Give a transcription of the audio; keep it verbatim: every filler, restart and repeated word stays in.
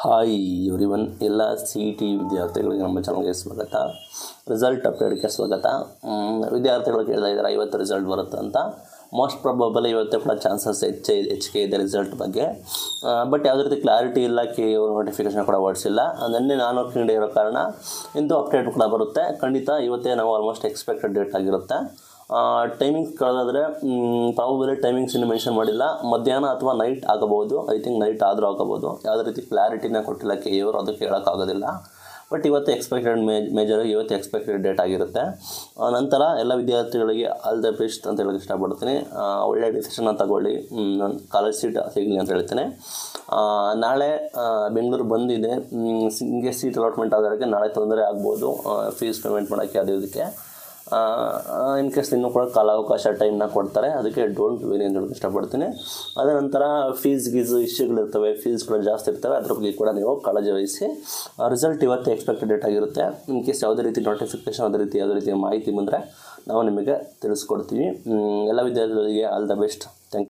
Hi everyone, ಎಲ್ಲ C E T ವಿದ್ಯಾರ್ಥಿಗಳಿಗೆ ನಮ್ಮ ಚಾನಲ್ಗೆ ಸ್ವಾಗತ. ರಿಸಲ್ಟ್ ಅಪ್ಡೇಟ್ಗೆ ಸ್ವಾಗತ. ವಿದ್ಯಾರ್ಥಿಗಳು ಕೇಳ್ತಾ ಇದ್ದಾರೆ ಇವತ್ತು ರಿಸಲ್ಟ್ ಬರುತ್ತೆ ಅಂತ. ಮೋಸ್ಟ್ ಪ್ರಾಬಬಲ್ ಇವತ್ತು ಕೂಡ ಚಾನ್ಸಸ್ ಹೆಚ್ಚೆ ಹೆಚ್ಚಿಗೆ ಇದೆ ರಿಸಲ್ಟ್ ಬಗ್ಗೆ. ಬಟ್ ಯಾವುದೇ ರೀತಿ ಕ್ಲಾರಿಟಿ ಇಲ್ಲ, ಕೆ ಅವರು ನೋಟಿಫಿಕೇಶನ್ ಕೂಡ ಹೊರಡಿಸಿಲ್ಲ. ನಿನ್ನೆ ನಾನು ಕಂಡು ಇರೋ ಕಾರಣ ಇಂದು ಅಪ್ಡೇಟ್ ಕೂಡ ಬರುತ್ತೆ. ಖಂಡಿತ ಇವತ್ತೇ ನಾವು ಆಲ್ಮೋಸ್ಟ್ ಎಕ್ಸ್ಪೆಕ್ಟೆಡ್ ಡೇಟ್ ಆಗಿರುತ್ತೆ. ಟೈಮಿಂಗ್ಸ್ ಕೇಳೋದಾದರೆ ಪ್ರಾಬಬಲಿ ಟೈಮಿಂಗ್ಸ್ ಇನ್ನು ಮೆನ್ಷನ್ ಮಾಡಿಲ್ಲ. ಮಧ್ಯಾಹ್ನ ಅಥವಾ ನೈಟ್ ಆಗಬಹುದು. ಐ ಥಿಂಕ್ ನೈಟ್ ಆದರೂ ಆಗಬಹುದು. ಯಾವುದೇ ರೀತಿ ಕ್ಲಾರಿಟಿನ ಕೊಟ್ಟಿಲ್ಲ ಕೆ ಇವರು, ಅದಕ್ಕೆ ಹೇಳೋಕ್ಕಾಗೋದಿಲ್ಲ. ಬಟ್ ಇವತ್ತು ಎಕ್ಸ್ಪೆಕ್ಟೆಡ್ ಮೇ ಮೇಜರ್ ಇವತ್ತು ಎಕ್ಸ್ಪೆಕ್ಟೆಡ್ ಡೇಟ್ ಆಗಿರುತ್ತೆ. ನಂತರ ಎಲ್ಲ ವಿದ್ಯಾರ್ಥಿಗಳಿಗೆ ಆಲ್ ದ ಬೆಸ್ಟ್ ಅಂತ ಹೇಳೋಕ್ಕೆ ಇಷ್ಟಪಡ್ತೀನಿ. ಒಳ್ಳೆಯ ಡಿಸಿಷನ್ನ ತಗೊಳ್ಳಿ, ನನ್ನ ಕಾಲೇಜ್ ಸೀಟ್ ಸಿಗಲಿ ಅಂತ ಹೇಳ್ತೀನಿ. ನಾಳೆ ಬೆಂಗಳೂರು ಬಂದಿದೆ. ಹಿಂಗೆ ಸೀಟ್ ಅಲಾಟ್ಮೆಂಟ್ ಆದವರಿಗೆ ನಾಳೆ ತೊಂದರೆ ಆಗ್ಬೋದು ಫೀಸ್ ಪೇಮೆಂಟ್ ಮಾಡೋಕ್ಕೆ. ಅದು ಇದಕ್ಕೆ ಇನ್ ಕೇಸ್ ಇನ್ನೂ ಕೂಡ ಕಾಲಾವಕಾಶ ಟೈಮ್ನ ಕೊಡ್ತಾರೆ. ಅದಕ್ಕೆ ಡೋಂಟ್ ವೆರಿ ಅಂತ ಹೇಳೋಕ್ಕೆ ಇಷ್ಟಪಡ್ತೀನಿ. ಅದರ ನಂತರ ಫೀಸ್ ಗೀಸು ಇಶ್ಯೂಗಳಿರ್ತವೆ, ಫೀಸ್ಗಳು ಜಾಸ್ತಿ ಇರ್ತವೆ. ಅದ್ರ ಬಗ್ಗೆ ಕೂಡ ನೀವು ಕಾಳಜಿ ವಹಿಸಿ. ರಿಸಲ್ಟ್ ಇವತ್ತು ಎಕ್ಸ್ಪೆಕ್ಟೆಡ್ ಡೇಟ್ ಆಗಿರುತ್ತೆ. ಇನ್ ಕೇಸ್ ಯಾವುದೇ ರೀತಿ ನೋಟಿಫಿಕೇಶನ್ ಯಾವುದೇ ರೀತಿ ಯಾವುದೇ ರೀತಿಯ ಮಾಹಿತಿ ಬಂದರೆ ನಾವು ನಿಮಗೆ ತಿಳಿಸ್ಕೊಡ್ತೀವಿ. ಎಲ್ಲ ವಿದ್ಯಾರ್ಥಿಗಳಿಗೆ ಆಲ್ ದ ಬೆಸ್ಟ್.